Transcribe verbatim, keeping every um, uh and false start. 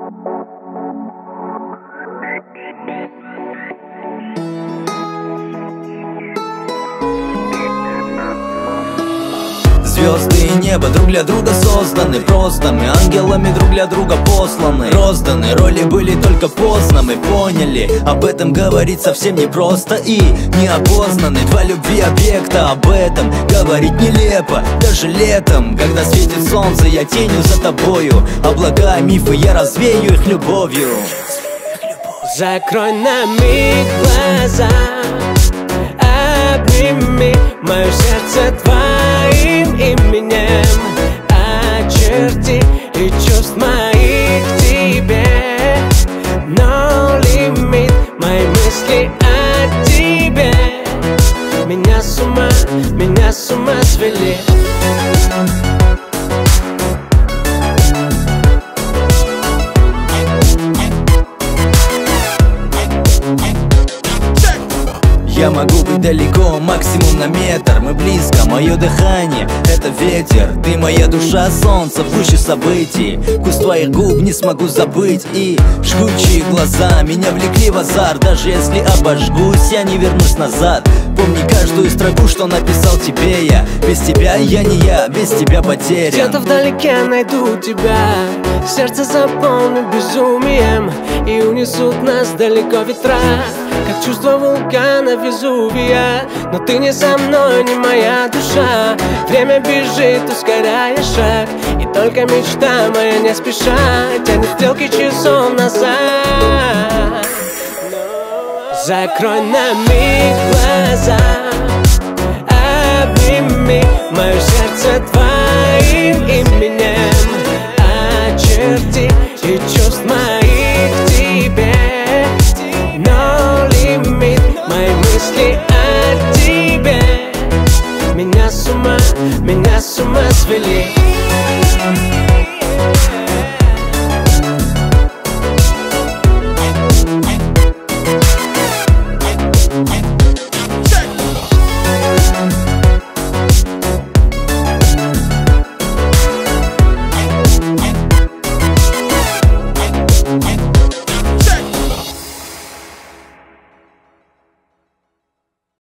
Звезды и небо друг для друга созданы. Просто мы ангелами друг для друга посланы. Розданы, роли были только поздно. Мы поняли, об этом говорить совсем непросто и неопознаны. Два любви объекта, об этом говорить нелепо. Даже летом, когда светит солнце, я тенью за тобою. Облака, мифы, я развею их любовью. Закрой на миг глаза, обними мое сердце твоим именем, очерти и чувств моих к тебе. No limit, мои мысли о тебе меня с ума, меня с ума свели. Я могу быть далеко, максимум на метр. Мы близко, мое дыхание — это ветер. Ты моя душа, солнце в гуще событий. Вкус твоих губ не смогу забыть. И жгучие глаза меня влекли в азарт. Даже если обожгусь, я не вернусь назад. Помни каждую строку, что написал тебе я. Без тебя я не я, без тебя потерян. Где-то вдалеке найду тебя, сердце заполнит безумием, и унесут нас далеко ветра, как чувство вулкана Везувия. Но ты не со мной, не моя душа. Время бежит, ускоряя шаг, и только мечта моя не спеша тянет стрелки часов назад. Закрой на миг глаза, обними мое сердце твоим именем, очерти и чувств моих к тебе. No limit, мои мысли о тебе меня с ума, меня с ума свели.